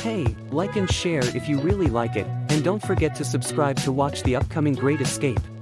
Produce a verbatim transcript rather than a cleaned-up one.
Hey, like and share if you really like it, and don't forget to subscribe to watch the upcoming Great Escape.